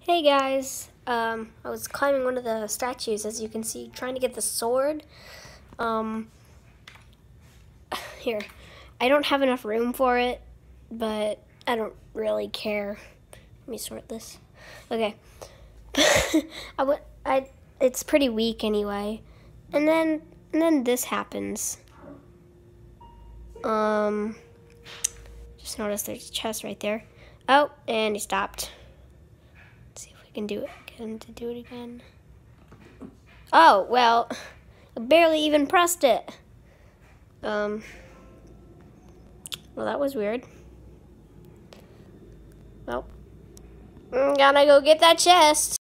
Hey guys, I was climbing one of the statues, as you can see, trying to get the sword. Here, I don't have enough room for it, but I don't really care. Let me sort this. Okay, it's pretty weak anyway, and then this happens. Just noticed there's a chest right there. Oh, and he stopped. Let's see if we can get him to do it again. Oh, well, I barely even pressed it. Well, that was weird. Well, I'm gonna go get that chest.